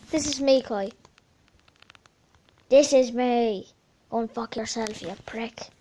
This is me, Kai. This is me. Go and fuck yourself, you prick.